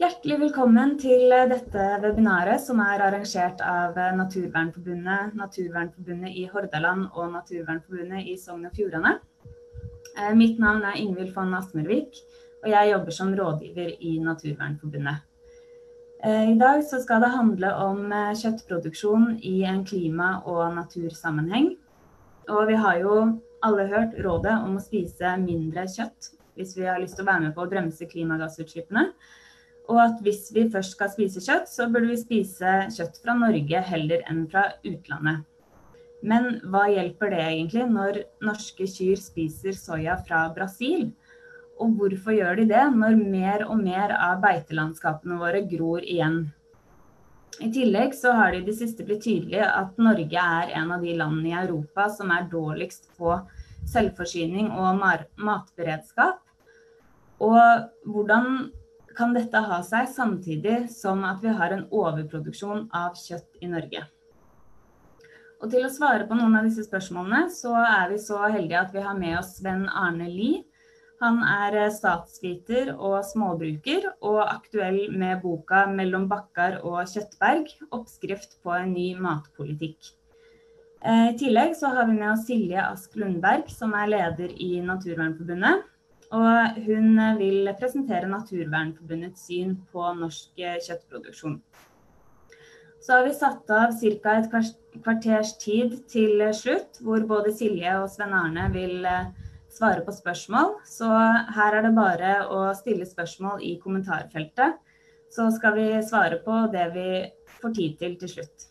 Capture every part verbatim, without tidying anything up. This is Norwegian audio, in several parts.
Hjertelig velkommen til dette webinaret som er arrangert av Naturvernforbundet, Naturvernforbundet i Hordaland og Naturvernforbundet i Sogn og Fjordane. Mitt navn er Ingvild von Asmervik, og jeg jobber som rådgiver i Naturvernforbundet. I dag så skal det handle om kjøttproduksjon i en klima- og natursammenheng. Og vi har jo alle hørt rådet om å spise mindre kjøtt hvis vi har lyst til å være med på å bremse klimagassutslippene. Og at hvis vi først skal spise kjøtt, så burde vi spise kjøtt fra Norge heller enn fra utlandet. Men hva hjelper det egentlig når norske kyr spiser soya fra Brasil? Og hvorfor gjør de det når mer og mer av beitelandskapene våre gror igjen? I tillegg så har det i det siste blitt tydelig at Norge er en av de landene i Europa som er dårligst på selvforsyning og matberedskap. Og hvordan kan dette ha seg samtidig som at vi har en overproduksjon av kjøtt i Norge? Og til å svare på noen av disse spørsmålene, så er vi så heldige at vi har med oss Sven Arne Lie. Han er statsviter og småbruker, og aktuell med boka «Mellom bakkar og kjøttberg, oppskrift på en ny matpolitikk». I tillegg så har vi med oss Silje Ask Lundberg, som er leder i Naturvernforbundet. Og hun vil presentere Naturvernforbundets syn på norsk kjøttproduksjon. Så har vi satt av cirka et kvarters tid til slutt, hvor både Silje og Sven Arne vil svare på spørsmål. Så her er det bare å stille spørsmål i kommentarfeltet, så skal vi svare på det vi får tid til til slutt.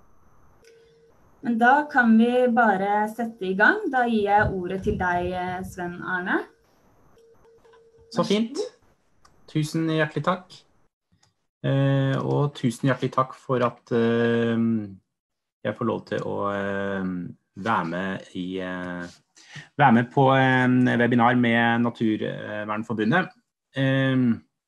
Men da kan vi bare sette i gang. Da gir jeg ordet til deg, Sven Arne. Så fint. Tusen hjertelig takk. Eh, og tusen hjertelig takk for at eh, jeg får lov til å eh, være med i eh, være med på en webinar med Naturvernforbundet. Eh,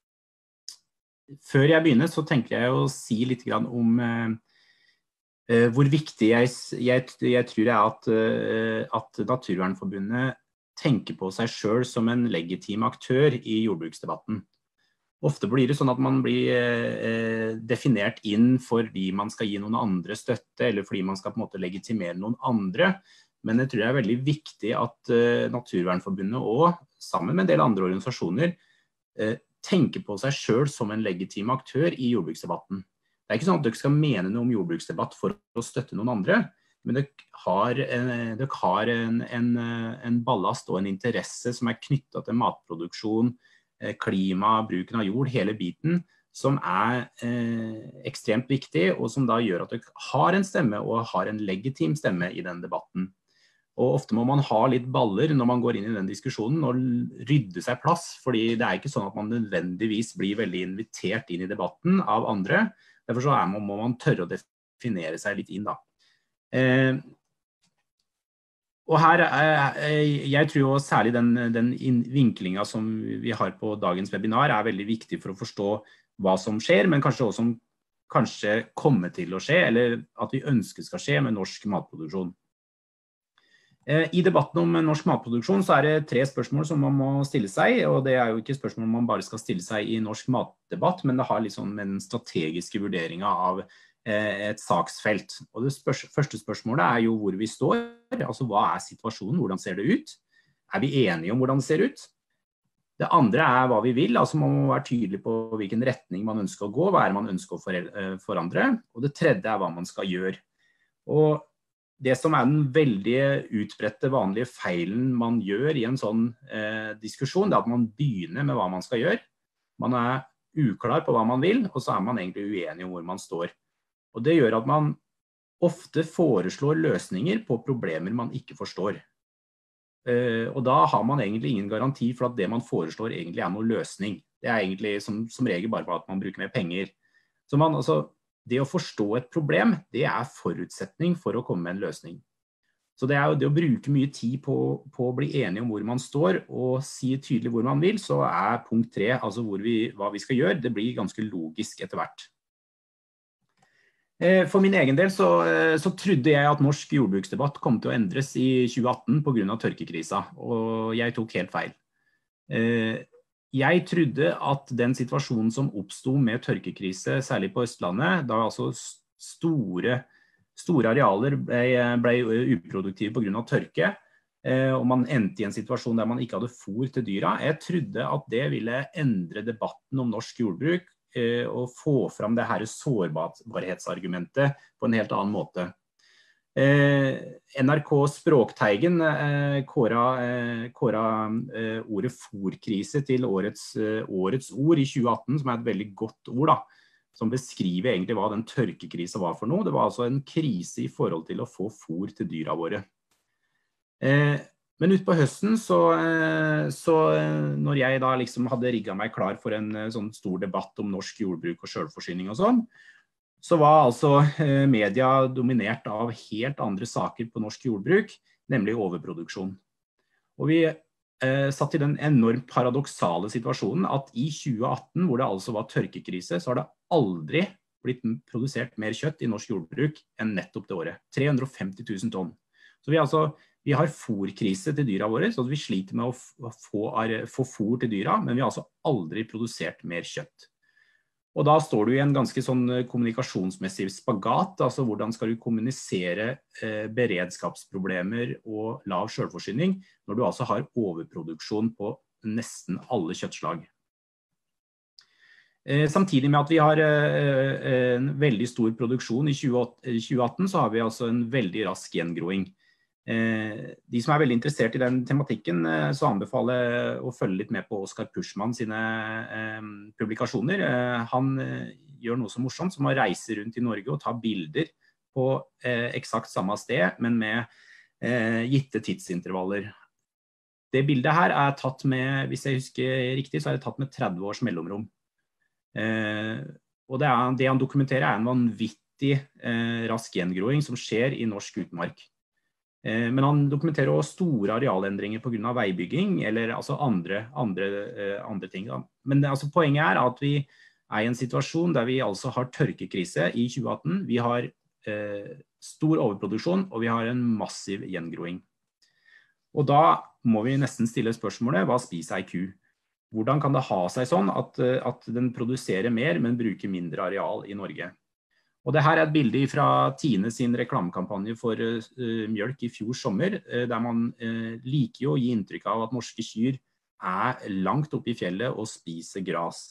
før jeg begynner så tenker jeg å si litt grann om eh, hvor viktig jeg, jeg, jeg tror er at, eh, at Naturvernforbundet tenker på seg selv som en legitim aktør i jordbruksdebatten. Ofte blir det sånn at man blir eh, definert inn fordi man skal gi noen andre støtte, eller fordi man skal på en måte legitimere noen andre. Men jeg tror det er veldig viktig at eh, Naturvernforbundet og, sammen med en del andre organisasjoner, eh, tenker på seg selv som en legitim aktør i jordbruksdebatten. Det er ikke sånn at dere skal mene noe om jordbruksdebatt for å støtte noen andre, men det har, det har en, en, en ballast og en interesse som er knyttet til matproduksjon, klima, bruken av jord, hele biten, som er eh, ekstremt viktig, og som da gjør at det har en stemme og har en legitim stemme i den debatten. Og ofte må man ha litt baller når man går inn i den diskusjonen og rydde seg plass, fordi det er ikke sånn at man nødvendigvis blir veldig invitert inn i debatten av andre. Derfor så er man, må man tørre å definere seg litt inn da. Eh, og her, eh, jeg tror jo særlig den, den vinklingen som vi har på dagens webinar er veldig viktig for å forstå hva som skjer, men kanskje også som kanskje kommer til å skje, eller at vi ønsker skal skje med norsk matproduksjon. Eh, I debatten om norsk matproduksjon så er det tre spørsmål som man må stille seg, og det er jo ikke spørsmål man bare skal stille seg i norsk matdebatt, men det har liksom en strategiske vurderingen av et saksfelt. Og det spørs, første spørsmålet er jo hvor vi står, altså hva er situasjonen, hvordan ser det ut? Er vi enige om hvordan det ser ut? Det andre er hva vi vil, altså man må være tydelig på hvilken retning man ønsker å gå, hva er man ønsker å forandre, og det tredje er hva man skal gjøre. Og det som er den veldig utbredte vanlige feilen man gjør i en sånn eh, diskusjon, det er at man begynner med hva man skal gjøre. Man er uklar på hva man vil, og så er man egentlig uenig om hvor man står. Og det gjør at man ofte foreslår løsninger på problemer man ikke forstår. Og da har man egentlig ingen garanti for at det man foreslår egentlig er noen løsning. Det er egentlig som, som regel bare på at man bruker mer penger. Så man, altså, det å forstå et problem, det er forutsetning for å komme med en løsning. Så det er jo det å bruke mye tid på, på å bli enige om hvor man står og si tydelig hvor man vil, så er punkt tre, altså hvor vi, hva vi skal gjøre, det blir ganske logisk etter hvert. For min egen del så, så trodde jeg at norsk jordbruksdebatt kom til å endres i tjue atten på grunn av tørkekrisa, og jeg tok helt feil. jeg trodde at den situasjonen som oppstod med tørkekrise, særlig på Østlandet, da altså store, store arealer ble, ble uproduktive på grunn av tørke, og man endte i en situasjon der man ikke hadde fôr til dyra. Jeg trodde at det ville endre debatten om norsk jordbruk og få fram det her sårbarhetsargumentet på en helt annen måte. N R K Språkteigen kåra, kåra ordet fôrkrise til årets, årets ord i tjue atten, som er et veldig godt ord da, som beskriver egentlig hva den tørkekrisen var for noe. Det var altså en krise i forhold til å få fôr til dyra våre. Men ut på høsten, så, så når jeg da liksom hadde rigget meg klar for en sånn stor debatt om norsk jordbruk og selvforsyning og sånn, så var altså media dominert av helt andre saker på norsk jordbruk, nemlig overproduksjon. Og vi eh, satt i den enormt paradoksale situasjonen at i tjue atten, hvor det altså var tørkekrise, så har det aldri blitt produsert mer kjøtt i norsk jordbruk enn nettopp det året. tre hundre og femti tusen tonn. Så vi altså Vi har fôrkrise til dyra våre, så vi sliter med å få, få fôr til dyra, men vi har altså aldri produsert mer kjøtt. Og da står du i en ganske sånn kommunikasjonsmessig spagat, altså hvordan skal du kommunisere eh, beredskapsproblemer og lav selvforsyning, når du altså har overproduksjon på nesten alle kjøttslag. Eh, samtidig med at vi har eh, en veldig stor produksjon i tjue atten, så har vi altså en veldig rask gjengroing. De som er veldig interessert i den tematikken, så anbefaler jeg å følge litt med på Oskar Puschmann sine eh, publikasjoner. Han eh, gjør noe så morsomt som å reise rundt i Norge og ta bilder på eh, eksakt samme sted, men med eh, gitte tidsintervaller. Det bildet her er tatt med, hvis jeg husker riktig, så er det tatt med tretti års mellomrom. Eh, og det, er, det han dokumenterer er en vanvittig eh, rask gjengroing som skjer i norsk utmark. Men han dokumenterer også store arealendringer på grunn av veibygging, eller altså andre, andre, andre ting. Men altså, poenget er at vi er i en situasjon der vi altså har tørkekrise i tjue atten, vi har eh, stor overproduksjon, og vi har en massiv gjengroing. Og da må vi nesten stille spørsmålet, hva spiser ei ku? Hvordan kan det ha seg sånn at, at den produserer mer, men bruker mindre areal i Norge? Og det her er et bilde fra Tine sin reklamekampanje for uh, mjølk i fjor sommer, uh, der man uh, liker jo å gi inntrykk av at norske kyr er langt oppe i fjellet og spiser gras.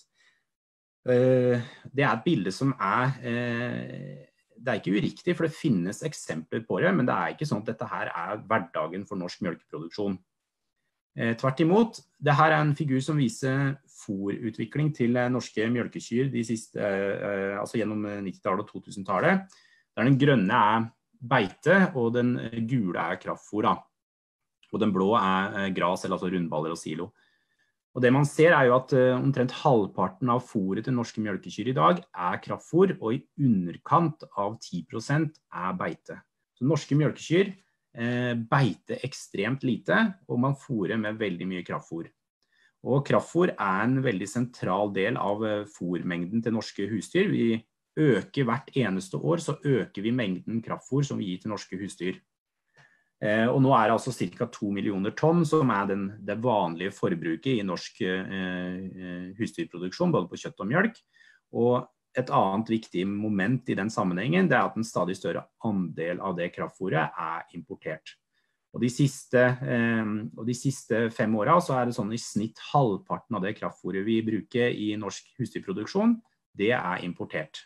Uh, det er et bilde som er, uh, det er ikke uriktig, for det finnes eksempler på det, men det er ikke sånn at dette her er hverdagen for norsk mjølkeproduksjon. Uh, tvert imot, det her er en figur som viser fôrutvikling til norske mjølkekyr de siste, eh, altså gjennom nittitallet og to tusen-tallet, der den grønne er beite, og den gule er kraftfôr, da. Og den blå er gras, eller altså rundballer og silo. Og det man ser er jo at eh, omtrent halvparten av fôret til norske mjølkekyr i dag er kraftfôr, og i underkant av ti prosent er beite. Så norske mjølkekyr eh, beite ekstremt lite, og man fôrer med veldig mye kraftfôr. Og kraftfôr er en veldig sentral del av fôrmengden til norske husdyr. Vi øker hvert eneste år, så øker vi mengden kraftfôr som vi gir til norske husdyr. Eh, og nå er det altså ca. to millioner tonn som er den, det vanlige forbruket i norsk eh, husdyrproduksjon, både på kjøtt og mjølk. Og et annet viktig moment i den sammenhengen, det er at en stadig større andel av det kraftfôret er importert. Og de siste, eh, og de siste fem årene så er det sånn i snitt halvparten av det kraftfôret vi bruker i norsk husdyrproduksjon, det er importert.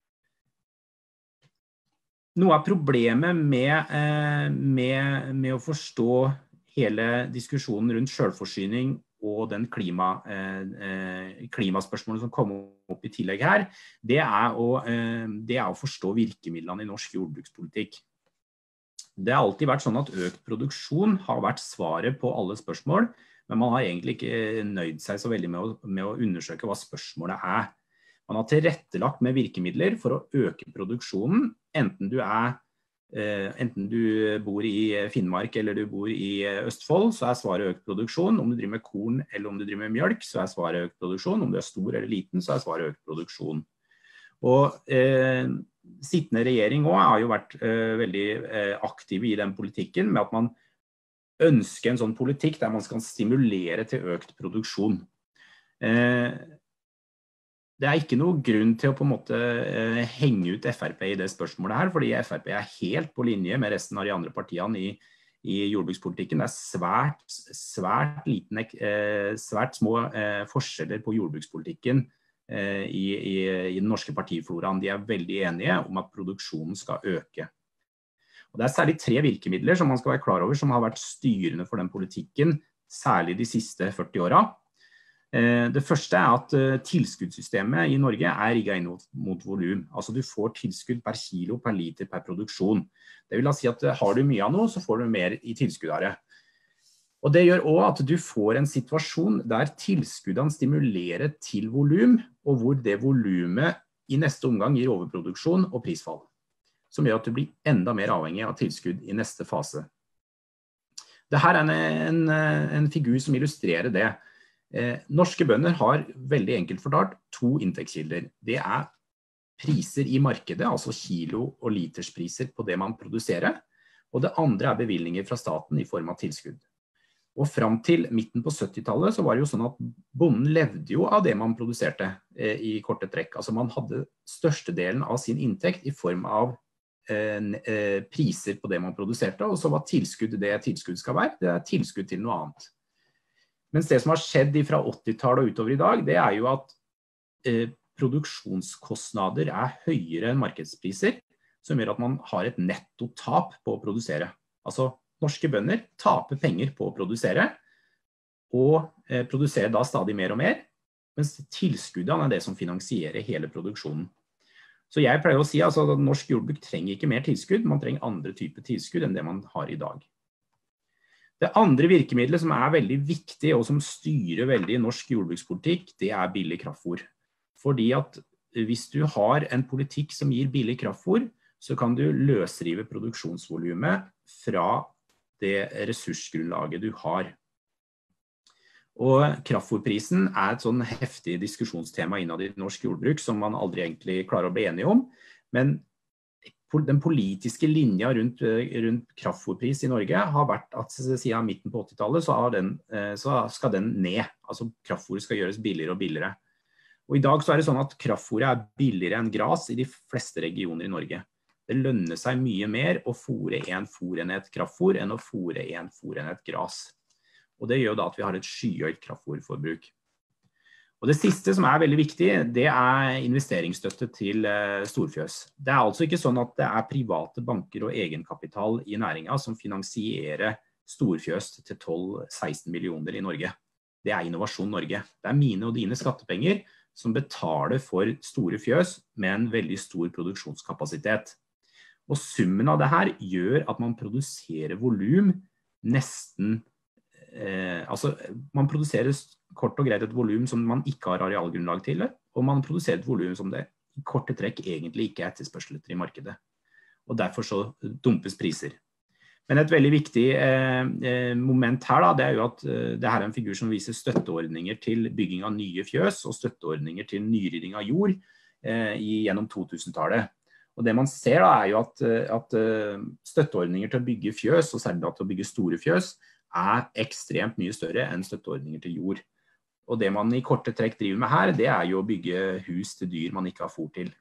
Noe av problemet med, eh, med, med å forstå hele diskusjonen rundt selvforsyning og den klima, eh, klimaspørsmålet som kommer opp i tillegg her, det er å, eh, det er å forstå virkemidlene i norsk jordbrukspolitikk. Det har alltid vært sånn at økt produksjon har vært svaret på alle spørsmål, men man har egentlig ikke nøyd seg så veldig med å, med å undersøke hva spørsmålet er. Man har tilrettelagt med virkemidler for å øke produksjonen, enten du, er, eh, enten du bor i Finnmark eller du bor i Østfold, så er svaret økt produksjon. Om du driver med korn eller om du driver med mjølk, så er svaret økt produksjon. Om du er stor eller liten, så er svaret økt produksjon. Og eh, sittende regjering også har jo vært eh, veldig eh, aktiv i den politikken med at man ønsker en sånn politikk der man skal stimulere til økt produksjon. Eh, det er ikke noe grunn til å på en måte eh, henge ut F R P i det spørsmålet her, fordi F R P er helt på linje med resten av de andre partiene i, i jordbrukspolitikken. Det er svært, svært, liten, eh, svært små eh, forskjeller på jordbrukspolitikken eh, i, i, i den norske partifloraen. De er veldig enige om at produksjonen skal øke. Og det er særlig tre virkemidler som man skal være klar over, som har vært styrende for den politikken, særlig de siste førti årene. Det første er at tilskuddssystemet i Norge er rigget inn mot volum. Altså du får tilskudd per kilo, per liter, per produksjon. Det vil da si at har du mye av noe, så får du mer i tilskudd av det. Og det gjør også at du får en situasjon der tilskuddene stimulerer til volum, og hvor det volumet i neste omgang gir overproduksjon og prisfall, som gjør at du blir enda mer avhengig av tilskudd i neste fase. Dette er en, en, en figur som illustrerer det. Eh, norske bønder har veldig enkelt fortalt to inntektskilder. Det er priser i markedet, altså kilo- og literspriser på det man produserer, og det andre er bevilgninger fra staten i form av tilskudd. Og frem til midten på syttitallet så var det jo sånn at bonden levde jo av det man produserte eh, i korte trekk. Altså man hadde størstedelen av sin inntekt i form av eh, eh, priser på det man produserte, og så var tilskudd det tilskudd skal være, det er tilskudd til noe annet. Mens det som har skjedd fra åttitallet og utover i dag, det er jo at eh, produksjonskostnader er høyere enn markedspriser, som gjør at man har et nettotap på å produsere. Altså, norske bønder taper penger på å produsere, og eh, produserer da stadig mer og mer, mens tilskuddene er det som finansierer hele produksjonen. Så jeg pleier å si altså, at norsk jordbruk trenger ikke mer tilskudd, man trenger andre typer tilskudd enn det man har i dag. Det andre virkemidlet som er veldig viktig og som styrer veldig norsk jordbrukspolitikk, det er billig kraftfôr. Fordi at hvis du har en politikk som gir billig kraftfôr, så kan du løsrive produksjonsvolumet fra det ressursgrunnlaget du har. Og kraftfôrprisen er et sånn heftig diskusjonstema innad i norsk jordbruk som man aldri egentlig klarer å bli enige om, men den politiske linja rundt, rundt kraftfôrpris i Norge har vært at siden midten på åttitallet så, den, så skal den ned. Altså kraftfôret skal gjøres billigere og billigere. Og i dag så er det sånn at kraftfôret er billigere enn gras i de fleste regioner i Norge. Det lønner seg mye mer å fôre en fôrenhet kraftfôr enn å fôre en fôrenhet gras. Og det gjør da at vi har et skyhøyt kraftfôrforbruk. Og det siste som er veldig viktig, det er investeringsstøtte til storfjøs. Det er altså ikke sånn at det er private banker og egenkapital i næringen som finansierer storfjøs til tolv til seksten millioner i Norge. Det er Innovasjon Norge. Det er mine og dine skattepenger som betaler for store fjøs med en veldig stor produksjonskapasitet. Og summen av det her gjør at man produserer volum nesten, eh, altså man produserer kort og greit et volum som man ikke har arealgrunnlag til, og man produserer et volum som det i korte trekk egentlig ikke er etterspørsel etter i markedet. Og derfor så dumpes priser. Men et veldig viktig eh, moment her da, det er jo at eh, det her er en figur som viser støtteordninger til bygging av nye fjøs og støtteordninger til nyrydding av jord eh, i, gjennom totusentallet. Og det man ser da er jo at, at støtteordninger til å bygge fjøs, og særlig til å bygge store fjøs, er ekstremt mye større enn støtteordninger til jord. Og det man i korte trekk driver med her, det er jo å bygge hus til dyr man ikke har fôr til.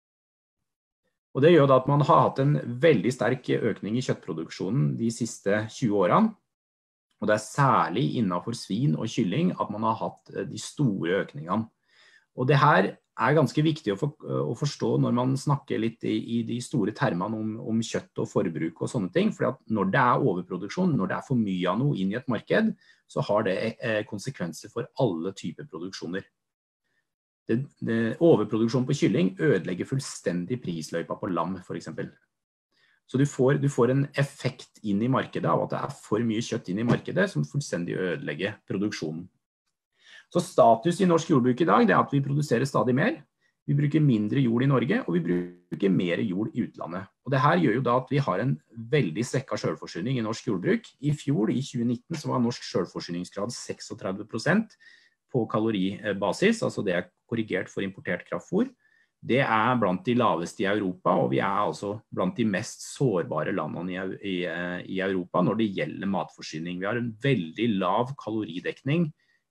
Og det gjør da at man har hatt en veldig sterk økning i kjøttproduksjonen de siste tjue årene. Og det er særlig innenfor svin og kylling at man har hatt de store økningene. Og det her er ganske viktig å, for, å forstå når man snakker litt i, i de store termene om, om kjøtt og forbruk og sånne ting. For når det er overproduksjon, når det er for mye av noe inn i et marked, så har det eh, konsekvenser for alle typer produksjoner. Det, det, overproduksjon på kylling ødelegger fullstendig prisløypa på lam, for eksempel. Så du får, du får en effekt inn i markedet av at det er for mye kjøtt inn i markedet som fullstendig ødelegger produksjonen. Så status i norsk jordbruk i dag det er at vi produserer stadig mer, vi bruker mindre jord i Norge, og vi bruker mer jord i utlandet. Og det her gjør jo da at vi har en veldig svekket selvforsyning i norsk jordbruk. I fjor, i tjue nitten, så var norsk selvforsyningsgrad tretiseks prosent på kaloribasis, altså det er korrigert for importert kraftfôr. Det er blant de laveste i Europa, og vi er altså blant de mest sårbare landene i, i, i Europa når det gjelder matforsyning. Vi har en veldig lav kaloridekning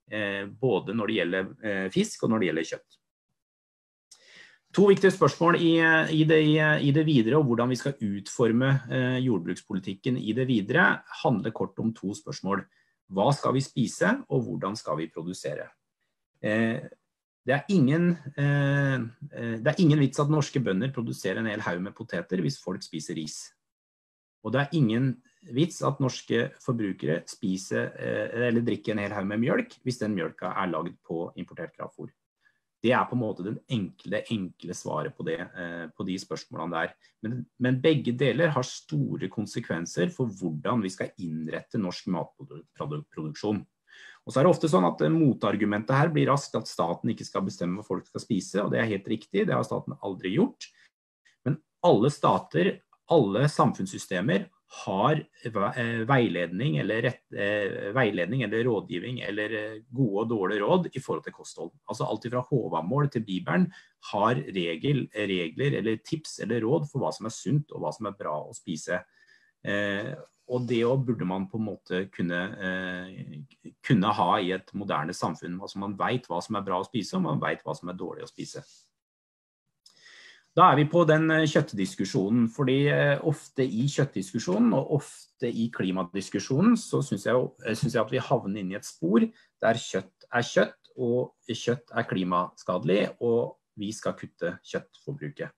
eh, både når det gjelder eh, fisk og når det gjelder kjøtt. To viktige spørsmål i, i, det, i det videre, og hvordan vi skal utforme eh, jordbrukspolitikken i det videre, handler kort om to spørsmål. Hva skal vi spise, og hvordan skal vi produsere? Eh, det, er ingen, eh, det er ingen vits at norske bønder produserer en hel haug med poteter hvis folk spiser ris. Og det er ingen vits at norske forbrukere spiser eh, eller drikker en hel haug med mjølk hvis den mjølka er laget på importert kraftfôr. Det er på en måte den enkle, enkle svaret på, det, eh, på de spørsmålene der. Men, men begge deler har store konsekvenser for hvordan vi skal innrette norsk matproduksjon. Og så er det ofte sånn at motargumentet her blir raskt at staten ikke skal bestemme hva folk skal spise, og det er helt riktig, det har staten aldri gjort. Men alle stater, alle samfunnssystemer har veiledning eller, rett, veiledning eller rådgivning eller gode og dårlige råd i forhold til kosthold. Altså alt fra Håvamål til Bibelen har regel, regler eller tips eller råd for hva som er sunt og hva som er bra å spise. Eh, og det burde man på en måte kunne, eh, kunne ha i et moderne samfunn. Altså man vet hva som er bra å spise, og man vet hva som er dårlig å spise. Da er vi på den kjøttdiskusjonen, fordi ofte i kjøttdiskusjonen og ofte i klimadiskusjonen så synes jeg, synes jeg at vi havner inn i et spor der kjøtt er kjøtt, og kjøtt er klimaskadelig, og vi skal kutte kjøttforbruket.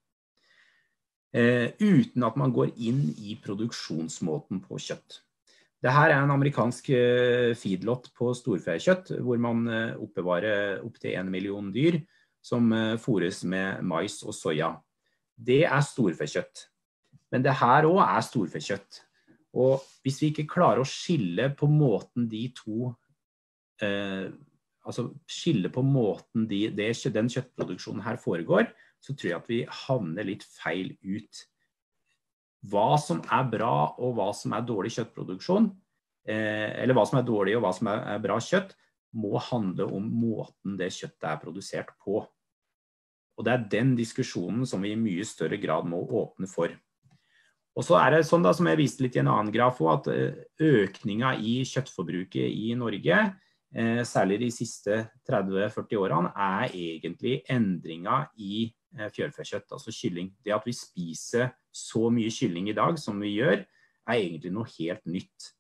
Eh, uten at man går inn i produksjonsmåten på kjøtt. Dette er en amerikansk feedlot på storfekjøtt, hvor man oppbevarer opp til en million dyr, som fôres med mais og soja. Det er storfekjøtt. Men det her også er storfekjøtt. Og hvis vi ikke klarer å skille på måten de to, eh, altså skille på måten de, det, den kjøttproduksjonen her foregår, så tror jeg at vi havner litt feil ut. Hva som er bra og hva som er dårlig kjøttproduksjon, eh, eller hva som er dårlig og hva som er, er bra kjøtt, må handle om måten det kjøttet er produsert på. Og det er den diskusjonen som vi i mye større grad må åpne for. Og så er det sånn da, som jeg viste litt i en annen graf, at økningen i kjøttforbruket i Norge, eh, særlig de siste tretti til førti årene, er egentlig endringen i eh, fjørfekjøtt, altså kylling. Det at vi spiser så mye kylling i dag som vi gjør, er egentlig noe helt nytt.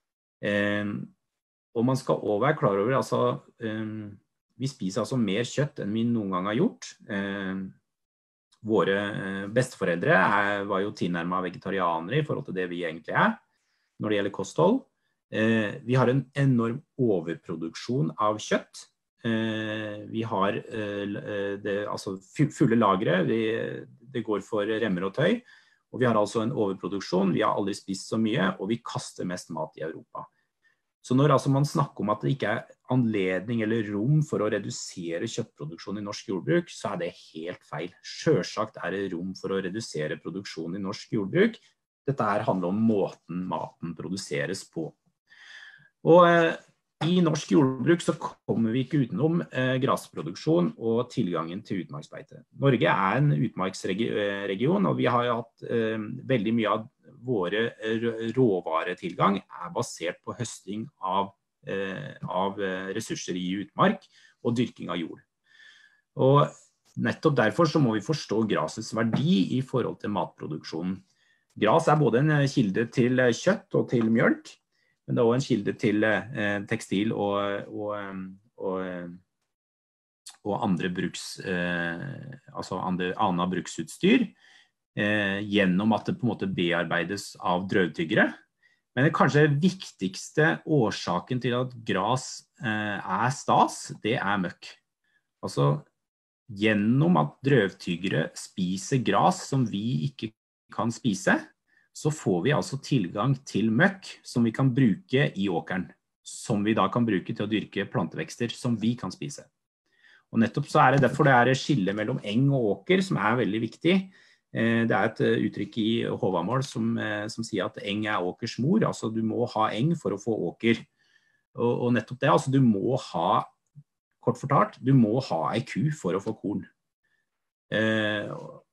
Eh, Og man skal også være klar over, altså, um, vi spiser altså mer kjøtt enn vi noen gang har gjort. Eh, våre eh, besteforeldre er, var jo tilnærmet vegetarianere i forhold til det vi egentlig er, når det gjelder kosthold. Eh, vi har en enorm overproduksjon av kjøtt. Eh, vi har eh, det, altså fulle lagre, vi, det går for remmer og tøy, og vi har altså en overproduksjon, vi har aldri spist så mye, og vi kaster mest mat i Europa. Så når altså man snakker om at det ikke er anledning eller rom for å redusere kjøttproduksjon i norsk jordbruk, så er det helt feil. Selvsagt er det rom for å redusere produksjon i norsk jordbruk. Dette her handler om måten maten produseres på. Og eh, i norsk jordbruk så kommer vi ikke utenom eh, grasproduksjon og tilgangen til utmarksbeite. Norge er en utmarksregion, og vi har hatt eh, veldig mye av våre råvaretilgang er basert på høsting av, eh, av ressurser i utmark og dyrking av jord. Og nettopp derfor så må vi forstå grasets verdi i forhold til matproduksjonen. Gras er både en kilde til kjøtt og til mjølk, men det er også en kilde til eh, tekstil og, og, og, og andre bruks, eh, altså andre, annet bruksutstyr, eh, gjennom at det på en måte bearbeides av drøvtyggere. Men det kanskje viktigste årsaken til at gras eh, er stas, det er møkk. Altså, gjennom at drøvtyggere spiser gras som vi ikke kan spise, så får vi altså tilgang til møkk som vi kan bruke i åkeren, som vi da kan bruke til å dyrke plantevekster som vi kan spise. Og nettopp så er det derfor det er et skille mellom eng og åker som er veldig viktig. Det er et uttrykk i Håvamål som, som sier at eng er åkers mor, altså du må ha eng for å få åker. Og, og nettopp det, altså du må ha, kort fortalt, du må ha ei ku for å få korn. Eh,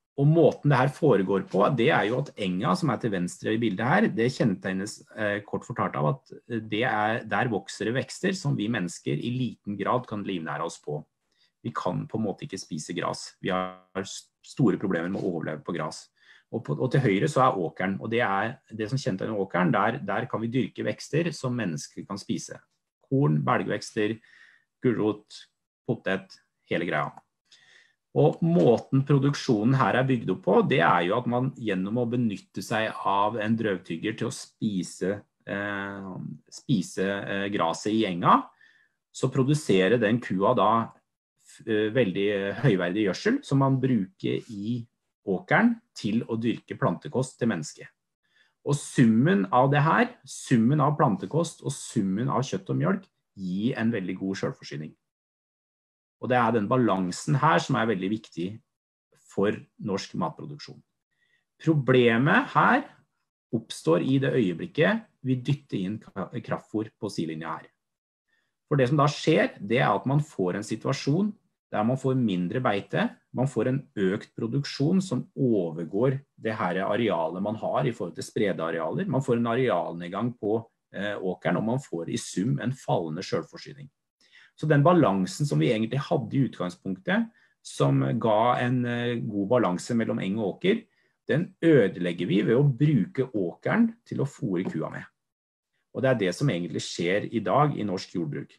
Og måten det her foregår på, det er jo at enga som er til venstre i bildet her, det kjennetegnes eh, kort fortalt av at det er, der vokser det vekster som vi mennesker i liten grad kan livnære oss på. Vi kan på en måte ikke spise gras. Vi har store problemer med å overleve på gras. Og, på, og til høyre så er åkeren, og det er det som kjennetegner åkeren, der, der kan vi dyrke vekster som mennesker kan spise. Korn, belgvekster, gulrot, potet, hele greia. Og måten produksjonen her er bygd opp på, det er jo at man gjennom å benytte seg av en drøvtygger til å spise, eh, spise eh, graset i enga, så produserer den kua da eh, veldig høyverdig gjødsel som man bruker i åkeren til å dyrke plantekost til mennesket. Og summen av det her, summen av plantekost og summen av kjøtt og mjølk gir en veldig god selvforsyning. Og det er den balansen her som er veldig viktig for norsk matproduksjon. Problemet her oppstår i det øyeblikket vi dytter inn kraftfôr på sidelinja her. For det som da skjer, det er at man får en situasjon der man får mindre beite, man får en økt produksjon som overgår det her arealet man har i forhold til spredearealer. Man får en arealnedgang på eh, åkeren, og man får i sum en fallende selvforsyning. Så den balansen som vi egentlig hadde i utgangspunktet, som ga en god balanse mellom eng og åker, den ødelegger vi ved å bruke åkeren til å fôre kua med. Og det er det som egentlig skjer i dag i norsk jordbruk.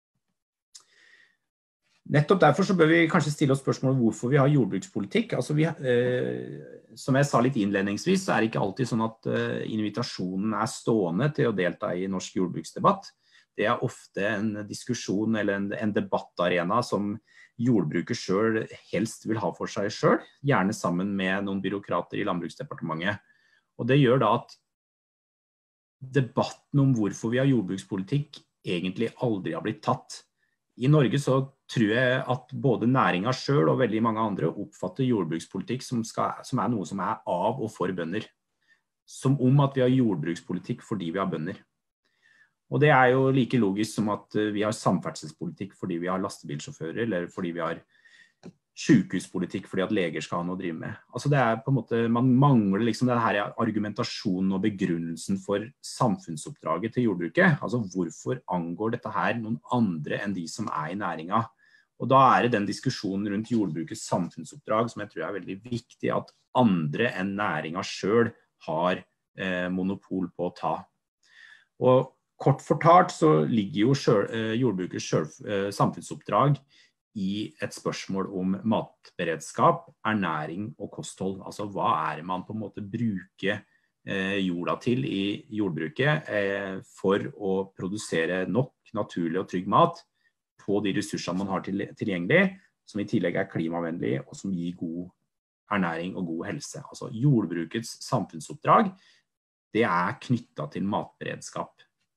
Nettopp derfor så bør vi kanskje stille oss spørsmålet hvorfor vi har jordbrukspolitikk. Altså vi, eh, som jeg sa litt innledningsvis, så er det ikke alltid sånn at eh, invitasjonen er stående til å delta i norsk jordbruksdebatt. Det er ofte en diskusjon eller en, en debattarena som jordbruker selv helst vil ha for seg selv, gjerne sammen med noen byråkrater i Landbruksdepartementet. Og det gjør da at debatten om hvorfor vi har jordbrukspolitikk egentlig aldri har blitt tatt. I Norge så tror jeg at både næringen selv og veldig mange andre oppfatter jordbrukspolitikk som, skal, som er noe som er av og for bønder. Som om at vi har jordbrukspolitikk fordi vi har bønder. Og det er jo like logisk som at vi har samferdselspolitikk fordi vi har lastebilsjåfører, eller fordi vi har sykehuspolitikk fordi at leger skal ha noe å drive med. Altså det er på en måte, man mangler liksom denne her argumentasjonen og begrunnelsen for samfunnsoppdraget til jordbruket. Altså hvorfor angår dette her noen andre enn de som er i næringen? Og da er det den diskusjonen rundt jordbrukets samfunnsoppdrag som jeg tror er veldig viktig at andre enn næringen selv har eh, monopol på å ta. Og kort fortalt så ligger jo selv, eh, jordbrukets selv, eh, samfunnsoppdrag i et spørsmål om matberedskap, ernæring og kosthold. Altså hva er det man på en måte bruker eh, jorda til i jordbruket eh, for å produsere nok naturlig og trygg mat på de ressursene man har til, tilgjengelig, som i tillegg er klimavennlig og som gir god ernæring og god helse. Altså jordbrukets samfunnsoppdrag, det er knyttet til matberedskap.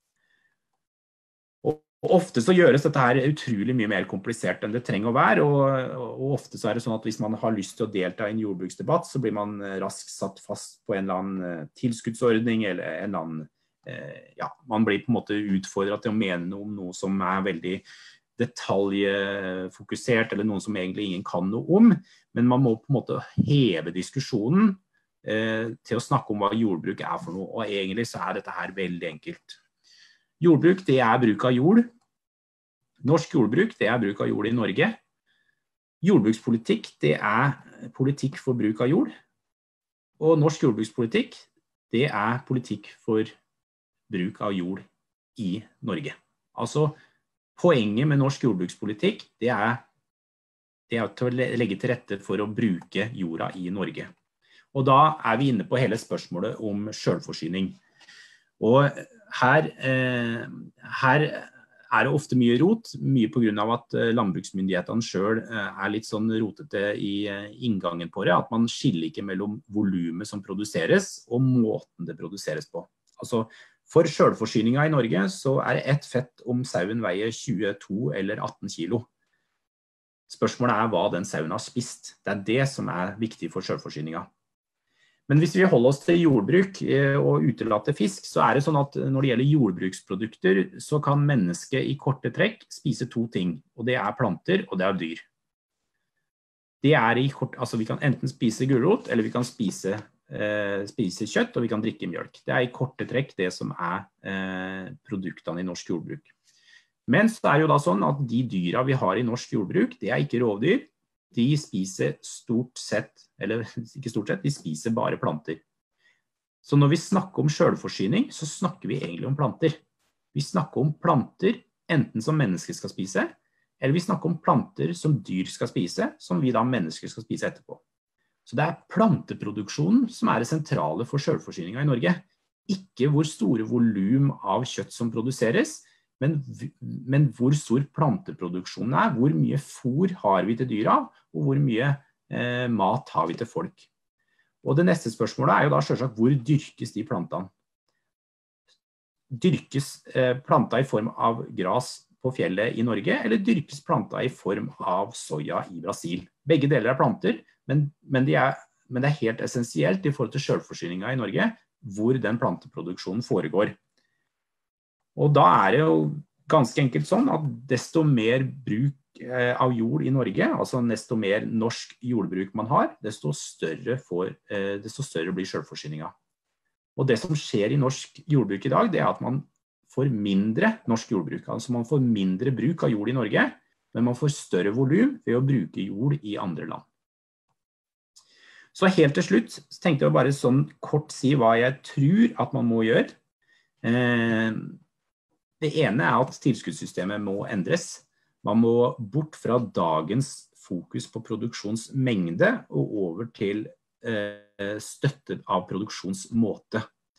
Og ofte så gjøres dette her utrolig mye mer komplisert enn det trenger å være, og, og ofte så er det sånn at hvis man har lyst til å delta i en jordbruksdebatt, så blir man raskt satt fast på en eller annen tilskuddsordning, eller en eller annen, eh, ja, man blir på en måte utfordret til å mene noe om noe som er veldig detaljfokusert, eller noen som egentlig ingen kan noe om, men man må på en måte heve diskusjonen eh, til å snakke om hva jordbruk er for noe, og egentlig så er dette her veldig enkelt. Jordbruk, det er bruk av jord. Norsk jordbruk, det er bruk av jord i Norge. Jordbrukspolitikk, det er politikk for bruk av jord. Og norsk jordbrukspolitikk, det er politikk for bruk av jord i Norge. Altså, poenget med norsk jordbrukspolitikk, det er, det er til å legge til rette for å bruke jorda i Norge. Og da er vi inne på hele spørsmålet om selvforsyning. Og her, eh, her er det ofte mye rot, mye på grunn av at landbruksmyndighetene selv er litt sånn rotete i inngangen på det, at man skiller ikke mellom volumet som produseres og måten det produseres på. Altså, for selvforsyningen i Norge så er det ett fett om sauen veier tjueto eller atten kilo. Spørsmålet er hva den sauen har spist. Det er det som er viktig for selvforsyningen. Men hvis vi holder oss til jordbruk og utelater fisk, så er det sånn at når det gjelder jordbruksprodukter, så kan mennesket i korte trekk spise to ting, og det er planter og det er dyr. det er i kort, altså vi kan enten spise gulrot, eller vi kan spise, eh, spise kjøtt, og vi kan drikke mjølk. Det er i korte trekk det som er eh, produktene i norsk jordbruk. Men så er det jo da sånn at de dyra vi har i norsk jordbruk, det er ikke rovdyr. De spiser stort sett, eller ikke stort sett, de spiser bare planter. Så når vi snakker om selvforsyning, så snakker vi egentlig om planter. Vi snakker om planter, enten som mennesker skal spise, eller vi snakker om planter som dyr skal spise, som vi da mennesker skal spise etterpå. Så det er planteproduksjonen som er det sentrale for selvforsyningen i Norge. Ikke hvor store volum av kjøtt som produseres, men, men hvor stor planteproduksjonen er, hvor mye fôr har vi til dyra, og hvor mye eh, mat har vi til folk. Og det neste spørsmålet er jo da selvsagt, hvor dyrkes de plantene? Dyrkes eh, planta i form av gras på fjellet i Norge, eller dyrkes planta i form av soja i Brasil? Begge deler er planter, men, men, de er, men det er helt essensielt i forhold til selvforsyningen i Norge, hvor den planteproduksjonen foregår. Og da er det jo ganske enkelt sånn at desto mer bruk eh, av jord i Norge, altså desto mer norsk jordbruk man har, desto større, får, eh, desto større blir selvforsyningen. Og det som skjer i norsk jordbruk i dag, det er at man får mindre norsk jordbruk. Altså man får mindre bruk av jord i Norge, men man får større volum ved å bruke jord i andre land. Så helt til slutt tenkte jeg bare sånn kort si hva jeg tror at man må gjøre. Eh, det ene er at tilskuddssystemet må endres. Man må bort fra dagens fokus på produksjonsmengde og over til eh, støtte av produksjonsmåte.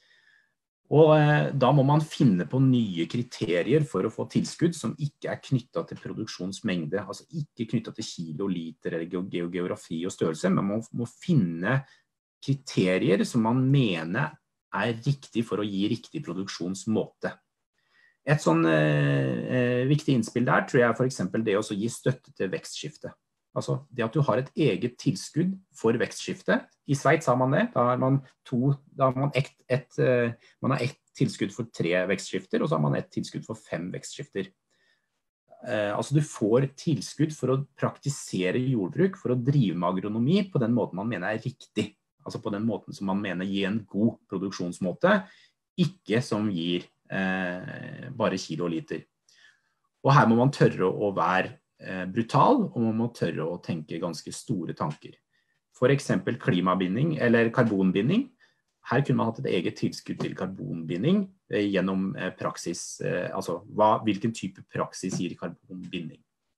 Og eh, da må man finne på nye kriterier for å få tilskudd som ikke er knyttet til produksjonsmengde, altså ikke knyttet til kilo, liter eller geografi og størrelse, men man må finne kriterier som man mener er riktig for å gi riktig produksjonsmåte. Et sånn eh, viktig innspill der tror jeg for eksempel det å gi støtte til vekstskifte. Altså det at du har et eget tilskudd for vekstskifte. I Sveits har man det. Da har man, to, da har man, et, et, man har ett tilskudd for tre vekstskifter, og så har man ett tilskudd for fem vekstskifter. Eh, altså du får tilskudd for å praktisere jordbruk, for å drive med agronomi på den måten man mener er riktig. Altså på den måten som man mener gir en god produksjonsmåte, ikke som gir eh, bare kilo og liter. Og her må man tørre å være brutal, og man må tørre å tenke ganske store tanker. For eksempel klimabinding eller karbonbinding. Her kunne man hatt et eget tilskudd til karbonbinding eh, gjennom eh, praksis, eh, altså hva, hvilken type praksis gir karbonbinding.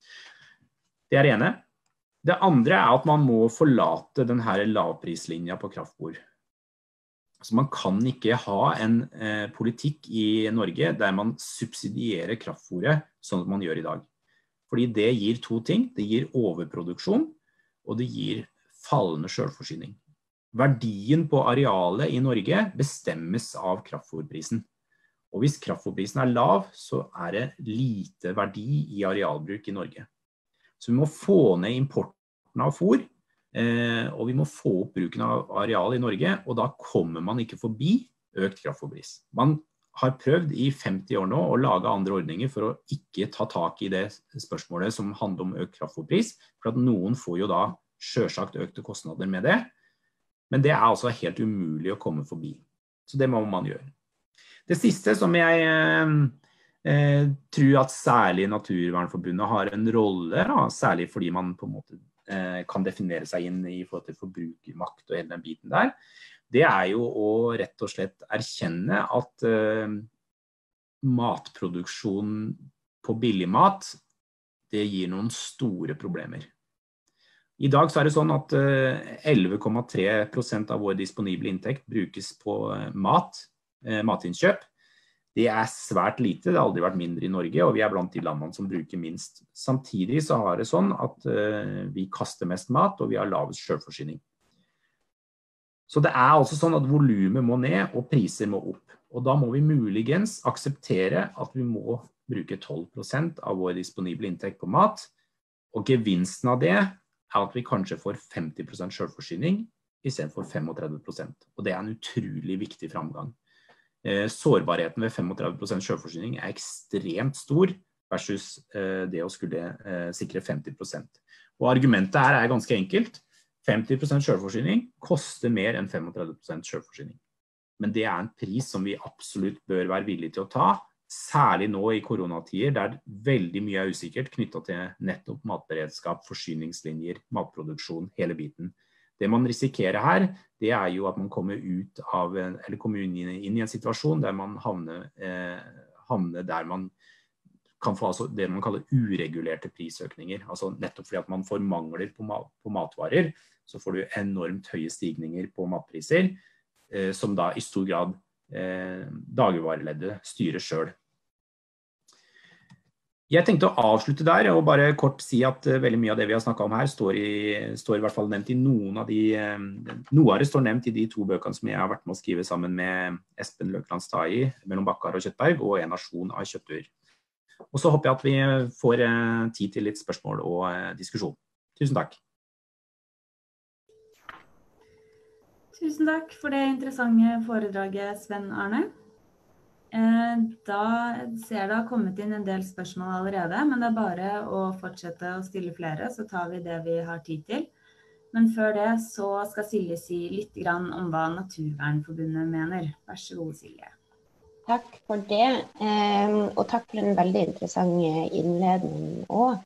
Det er det ene. Det andre er at man må forlate den her lavprislinja på kraftfôr. Altså man kan ikke ha en eh, politikk i Norge der man subsidierer kraftfôret sånn som man gjør i dag. Fordi det gir to ting. Det gir overproduksjon, og det gir fallende selvforsyning. Verdien på arealet i Norge bestemmes av kraftfôrprisen. Og hvis kraftfôrprisen er lav, så er det lite verdi i arealbruk i Norge. Så vi må få ned importen av fôr, eh, og vi må få opp bruken av areal i Norge, og da kommer man ikke forbi økt kraftfôrpris. Man har prøvd i femti år nå å lage andre ordninger for å ikke ta tak i det spørsmålet som handler om økt kraftfôrpris, for at noen får jo da selvsagt økte kostnader med det, men det er altså helt umulig å komme forbi. Så det må man gjøre. Det siste som jeg eh, eh, tror at særlig Naturvernforbundet har en rolle, da, særlig fordi man på en måte eh, kan definere seg inn i forhold til forbrukermakt og hele den biten der, det er jo å rett og slett erkjenne at uh, matproduksjon på billigmat, det gir noen store problemer. I dag så er det sånn at uh, elleve komma tre prosent av vår disponible inntekt brukes på uh, mat, uh, matinnkjøp. Det er svært lite, det har aldri vært mindre i Norge, og vi er blant de landene som bruker minst. Samtidig så har det sånn at uh, vi kaster mest mat, og vi har lavest selvforsyning. Så det er altså sånn at volumet må ned og priser må opp. Og da må vi muligens akseptere at vi må bruke tolv prosent av vår disponible inntekt på mat. Og gevinsten av det er at vi kanskje får femti prosent selvforsyning i stedet for trettifem prosent. Og det er en utrolig viktig framgang. Eh, sårbarheten ved trettifem prosent selvforsyning er ekstremt stor versus eh, det å skulle eh, sikre femti prosent. Og argumentet her er ganske enkelt. femti prosent selvforsyning koster mer enn trettifem prosent selvforsyning. Men det er en pris som vi absolutt bør være villige til å ta, særlig nå i koronatider, der veldig mye er usikkert knyttet til nettopp matberedskap, forsyningslinjer, matproduksjon, hele biten. Det man risikerer her, det er jo at man kommer ut av, eller kommer inn i en situasjon der man havner, eh, havner der man kan få altså det man kaller uregulerte prisøkninger. Altså nettopp fordi at man får mangler på, mat, på matvarer, så får du enormt høye stigninger på matpriser, eh, som da i stor grad eh, dagligvareleddet styrer selv. Jeg tenkte å avslutte der og bare kort si at uh, veldig mye av det vi har snakket om her står i, står i hvert fall nevnt i noen av de, uh, noe av det står nevnt i de to bøkene som jeg har vært med å skrive sammen med Espen Løkland Stai, Mellom Bakkar og Kjøttberg, og En nasjon av kjøttur. Og så håper jeg at vi får uh, tid til litt spørsmål og uh, diskusjon. Tusen takk. Tusen takk for det interessante foredraget, Sven Arne. Da ser jeg det har kommet inn en del spørsmål allerede, men det er bare å fortsette å stille flere, så tar vi det vi har tid til. Men før det så skal Silje si litt grann om hva Naturvernforbundet mener. Vær så god, Silje. Takk for det, og takk for en veldig interessant innledning også.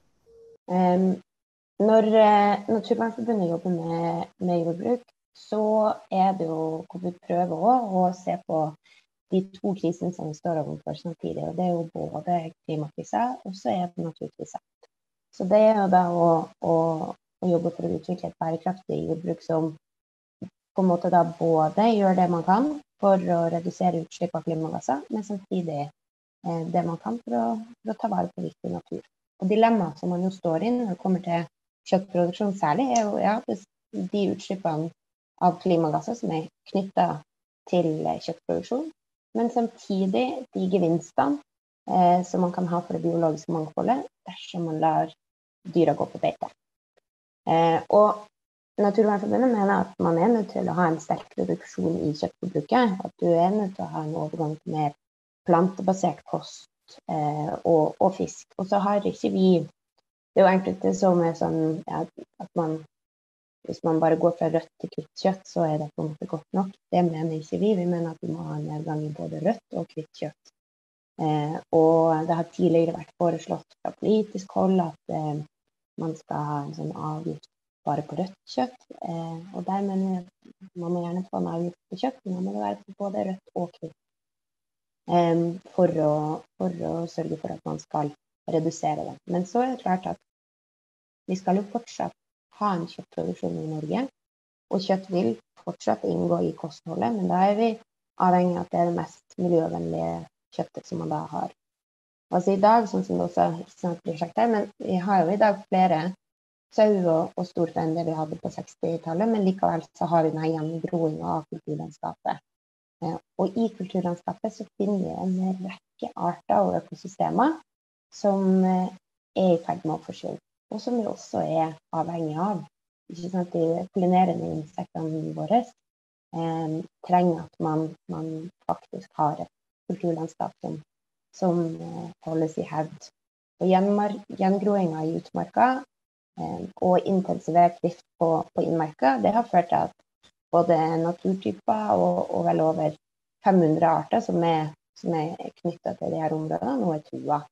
Når Naturvernforbundet jobber med, med jordbruk, så er det jo hvor vi prøver også å se på de to krisene som vi står overfor samtidig, og det er jo både klimakrisa, og så er det naturkrisa. Så det er jo da å, å, å jobbe for å utvikle et bærekraftig jordbruk som på en måte da både gjør det man kan for å redusere utslipp av klimagasser, men samtidig eh, det man kan for å, for å ta vare på viktig natur. Og dilemmaet som man jo står inn når det kommer til kjøttproduksjon særlig, er jo ja, de utslippene av klimagasser som er knyttet til kjøttproduksjon, men samtidig de gevinstene eh, som man kan ha for det biologiske mangfoldet dersom man lar dyra gå på beite. Eh, og Naturvernforbundet mener at man er nødt til å ha en sterk reduksjon i kjøttforbruket, at du er nødt til å ha en overgang til mer plantebasert kost eh, og, og fisk. Og så har ikke vi, det er jo enkelte som er sånn ja, at man hvis man bare går fra rødt til hvitt kjøtt, så er det på en måte godt nok. Det mener ikke vi. Vi mener at vi må ha en nedgang i både rødt og hvitt kjøtt. Eh, og det har tidligere vært foreslått fra politisk hold at eh, man skal ha en sånn avgift bare på rødt kjøtt. Eh, og der mener vi at man må gjerne få en avgift på kjøtt, men man må være på både rødt og hvitt. Eh, for, å, for å sørge for at man skal redusere det. Men så er det klart at vi skal jo fortsatt ha en kjøttproduksjon i Norge, og kjøtt vil fortsatt inngå i kostholdet, men da er vi avhengig av at det er det mest miljøvennlige kjøttet som man da har. Altså i dag, sånn som det også ikke snart blir sagt her, men vi har jo i dag flere sau og, og storfe enn det vi hadde på sekstitallet, men likevel så har vi denne gjengroingen av kulturlandskapet. Eh, og i kulturlandskapet så finner vi en rekke arter og økosystemer som eh, er i ferd med å forsvinne, og som vi også er avhengig av. Ikke sant? De pollinerende insektene våre eh, trenger at man, man faktisk har et kulturlandskap som, som eh, holdes i hevd. Og gjengroinga i utmarka eh, og intensivert drift på, på innmarka, det har ført til at både naturtyper og, og vel over fem hundre arter som er, som er knyttet til de her områdene, nå er trua.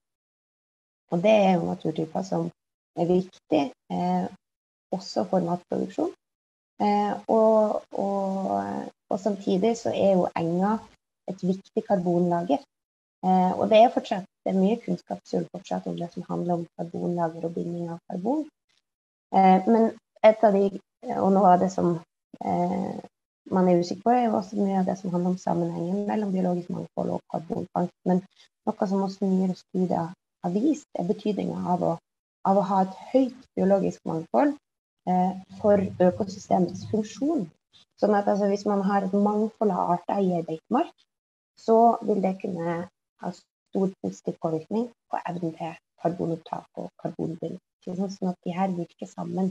Og det er jo naturtyper som er viktig, eh, også for matproduksjon. Eh, og, og, og samtidig så er jo enga et viktig karbonlager. Eh, og det er fortsatt, det er mye kunnskapshull fortsatt om det som handler om karbonlager og binding av karbon. Eh, men et av de, og noe av det som eh, man er usikker på, er jo også mye av det som handler om sammenhengen mellom biologisk mangfold og karbonfangst. Men noe som også nyere studier har vist er betydningen av å av å ha et høyt biologisk mangfold eh, for økosystemets funksjon. Sånn at altså, hvis man har et mangfold av arter i en beitemark, så vil det kunne ha stor positiv påvirkning på evnen til karbonopptak og karbonbinding. Sånn at de her virker sammen.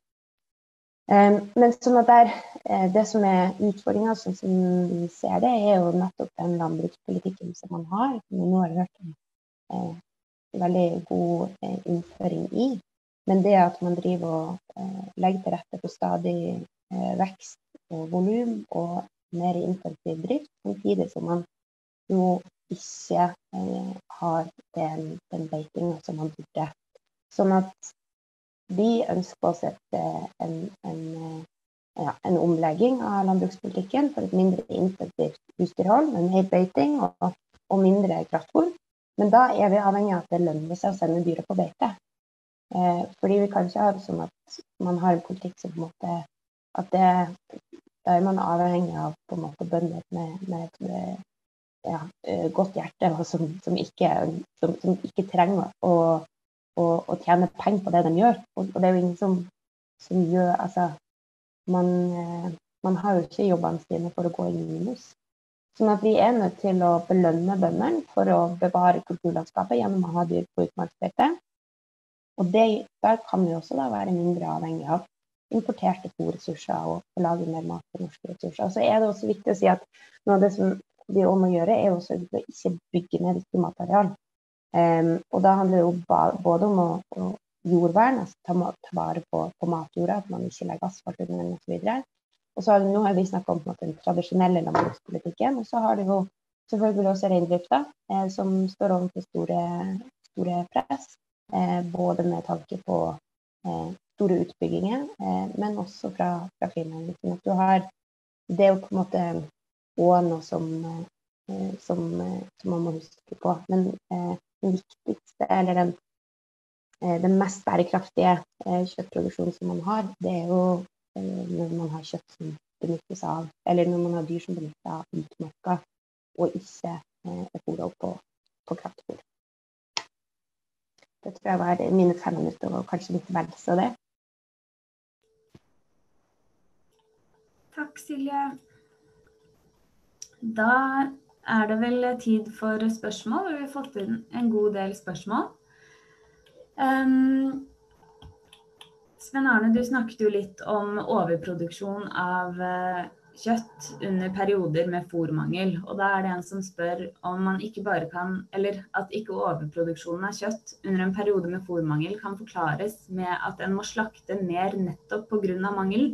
Eh, men sånn at der, eh, det som er utfordringen, sånn som vi ser det, er jo nettopp den landbrukspolitikken som man har, som vi nå har hørt om. Eh, veldig god eh, innføring i. Men det at man driver og eh, legger til rette for stadig eh, vekst og volum og mer intensiv drift, samtidig som man jo ikke eh, har den, den beitingen som man burde. Sånn at vi ønsker oss et, en, en, ja, en omlegging av landbrukspolitikken for et mindre intensivt husdyrhold, med mer beiting og, og mindre kraftfôr. Men da er vi avhengig av at det lønner seg å sende dyra på beite. Eh, fordi vi kan ikke ha det sånn at man har en politikk som på en måte, at det, da er man avhengig av på en måte bønder med, med et ja, godt hjerte, og som, som, ikke, som, som ikke trenger å, å, å tjene penger på det de gjør. Og, og det er jo ingen som, som gjør, altså, man, man har jo ikke jobbene sine for å gå inn i minus. Sånn at vi er nødt til å belønne bøndene for å bevare kulturlandskapet gjennom å ha dyr på utmarksbeite. Og det, der kan vi også da være mindre avhengig av importerte fôrressurser og lage mer mat på norske ressurser. Og så er det også viktig å si at noe av det som vi også må gjøre er også å ikke bygge ned viktig matareal. Um, og da handler det jo ba, både om å, å jordvern, altså ta, ta vare på, på matjorda, at man ikke legger asfalt under den og så videre. Og så har det, nå har vi snakket om på en måte, den tradisjonelle landbrukspolitikken, og så har det jo selvfølgelig også reindrifta, eh, som står overfor store, store press, eh, både med tanke på eh, store utbygginger, eh, men også fra, fra klimaendringen. At du har det er jo på en måte også noe som, eh, som, eh, som man må huske på. Men eh, den viktigste, eller den, eh, den mest bærekraftige eh, kjøttproduksjonen som man har, det er jo eh, når man har kjøtt som benyttes av, eller når man har dyr som benyttes av utmarka, og ikke eh, er fôret opp på, på kraftfôr. Det tror jeg var mine fem minutter, og kanskje litt vel så det. Takk, Silje. Da er det vel tid for spørsmål. Vi har fått inn en god del spørsmål. Um, Sven Arne, du snakket jo litt om overproduksjon av uh, kjøtt under perioder med fôrmangel. Og da er det en som spør om man ikke bare kan, eller at ikke overproduksjonen av kjøtt under en periode med fôrmangel kan forklares med at en må slakte mer nettopp på grunn av mangel.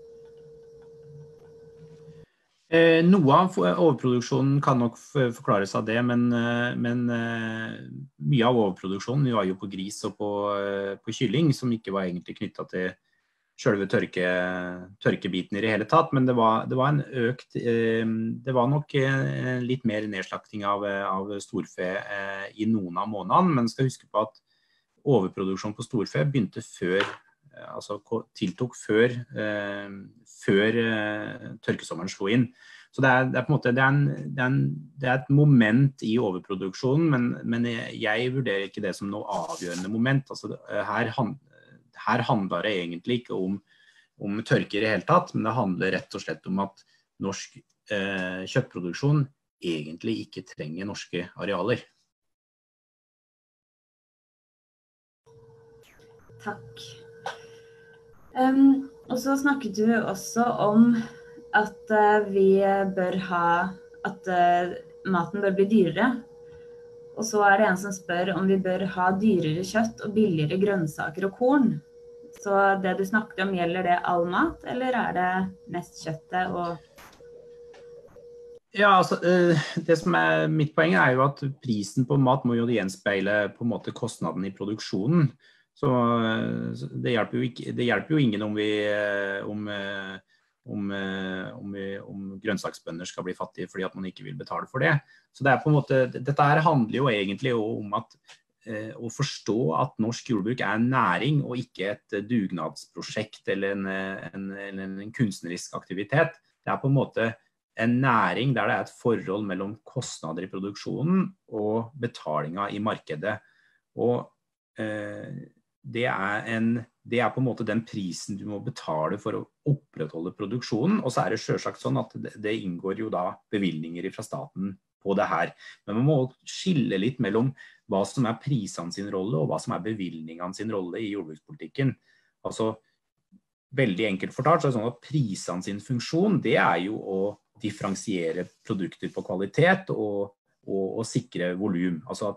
Eh, noe av overproduksjonen kan nok forklares av det, men, men eh, mye av overproduksjonen var jo på gris og på, på kylling, som ikke var egentlig knyttet til selve tørke, tørkebiten i det hele tatt, men det var, det var en økt, eh, det var nok eh, litt mer nedslakting av, av storfe eh, i noen av månedene, men skal huske på at overproduksjon på storfe begynte før, altså tiltok før, eh, før eh, tørkesommeren slo inn. Så det er, det er på en måte, det er, en, det er, en, det er et moment i overproduksjonen, men, men jeg, jeg vurderer ikke det som noe avgjørende moment. Altså, her, her handler det egentlig ikke om, om tørke i det hele tatt, men det handler rett og slett om at norsk eh, kjøttproduksjon egentlig ikke trenger norske arealer. Takk. Um, og så snakket du også om at uh, vi bør ha, at uh, maten bør bli dyrere. Og så er det en som spør om vi bør ha dyrere kjøtt og billigere grønnsaker og korn. Så det du snakket om, gjelder det all mat, eller er det mest kjøttet og... Ja, altså, det som er mitt poeng er jo at prisen på mat må jo gjenspeile på en måte kostnaden i produksjonen. Så det hjelper jo, ikke, det hjelper jo ingen om, vi, om, om, om, vi, om grønnsaksbønder skal bli fattige fordi at man ikke vil betale for det. Så det er på en måte, dette her handler jo egentlig om at, å forstå at norsk jordbruk er en næring og ikke et dugnadsprosjekt eller en, en, en, en kunstnerisk aktivitet. Det er på en måte en næring der det er et forhold mellom kostnader i produksjonen og betalinga i markedet. Og eh, Det er, en, det er på en måte den prisen du må betale for å opprettholde produksjonen, og så er det selvsagt sånn at det, det inngår jo da bevilgninger fra staten på det her. Men man må skille litt mellom hva som er prisene sin rolle og hva som er bevilgningene sin rolle i jordbrukspolitikken. Altså, veldig enkelt fortalt, så er det sånn at prisene sin funksjon, det er jo å differensiere produkter på kvalitet og, og, og sikre volum. Altså at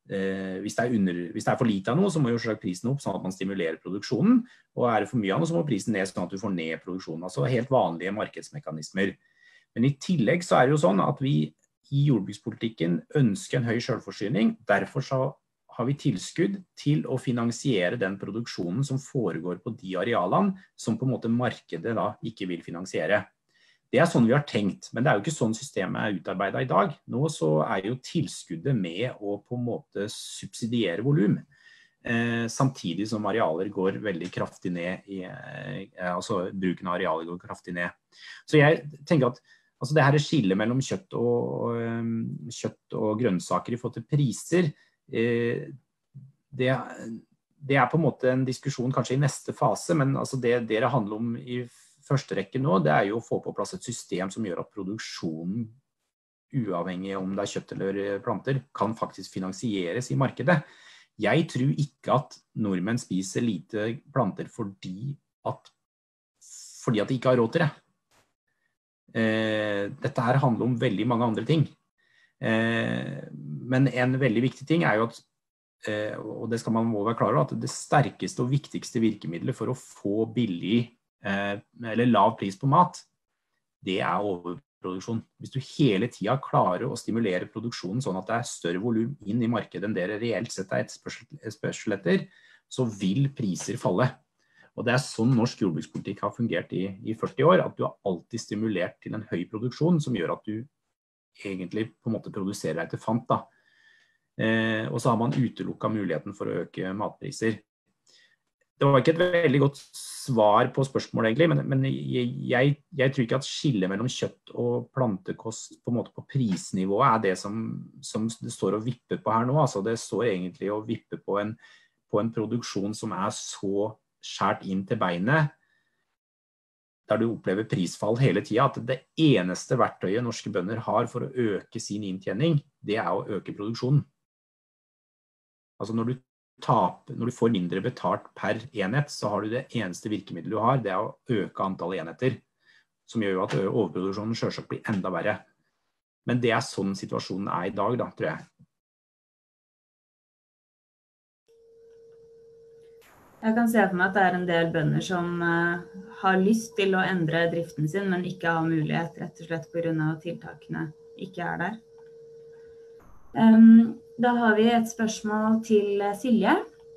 eh, hvis, det er under, hvis det er for lite av noe, så må jo selvsagt prisen opp sånn at man stimulerer produksjonen, og er det for mye av noe, så må prisen ned sånn at du får ned produksjonen, altså helt vanlige markedsmekanismer. Men i tillegg så er det jo sånn at vi i jordbrukspolitikken ønsker en høy selvforsyning, derfor så har vi tilskudd til å finansiere den produksjonen som foregår på de arealene som på en måte markedet da ikke vil finansiere. Det er sånn vi har tenkt, men det er jo ikke sånn systemet er utarbeidet i dag. Nå så er jo tilskuddet med å på en måte subsidiere volum, eh, samtidig som arealer går veldig kraftig ned, i, eh, altså bruken av arealer går kraftig ned. Så jeg tenker at altså det her skillet mellom kjøtt og, um, kjøtt og grønnsaker i forhold til priser, eh, det, det er på en måte en diskusjon kanskje i neste fase, men altså det dere handler om i første rekke nå, det er jo å få på plass et system som gjør at produksjonen, uavhengig om det er kjøtt eller planter, kan faktisk finansieres i markedet. Jeg tror ikke at nordmenn spiser lite planter fordi at, fordi at de ikke har råd til det. Eh, dette her handler om veldig mange andre ting. Eh, men en veldig viktig ting er jo at, eh, og det skal man må være klar over, at det sterkeste og viktigste virkemidlet for å få billig eh, eller lav pris på mat, det er overproduksjon. Hvis du hele tiden klarer å stimulere produksjonen sånn at det er større volum inn i markedet enn dere reelt sett er etterspørsel etter, så vil priser falle. Og det er sånn norsk jordbrukspolitikk har fungert i, i førti år, at du har alltid stimulert til en høy produksjon som gjør at du egentlig på en måte produserer deg til fant. Da. Eh, og så har man utelukket muligheten for å øke matpriser. Det var ikke et veldig godt svar på spørsmålet egentlig, men, men jeg, jeg, jeg tror ikke at skillet mellom kjøtt og plantekost på en måte på prisnivået er det som, som det står og vipper på her nå. Altså det står egentlig å vippe på en, på en produksjon som er så skjært inn til beinet, der du opplever prisfall hele tiden, at det eneste verktøyet norske bønder har for å øke sin inntjening, det er å øke produksjonen. Altså når du taper, når du får mindre betalt per enhet, så har du det eneste virkemiddelet du har, det er å øke antallet enheter, som gjør jo at overproduksjonen selvsagt blir enda verre. Men det er sånn situasjonen er i dag, da, tror jeg. Jeg kan se for meg at det er en del bønder som uh, har lyst til å endre driften sin, men ikke har mulighet, rett og slett på grunn av at tiltakene ikke er der. Um, da har vi et spørsmål til Silje.